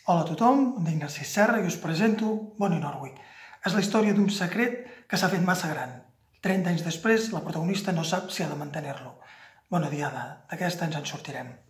Hola a tothom, em dic Narcís Serra i us presento Bonnie Norway. És la història d'un secret que s'ha fet massa gran. 30 anys després, la protagonista no sap si ha de mantenir-lo. Bona diada, d'aquesta ens en sortirem.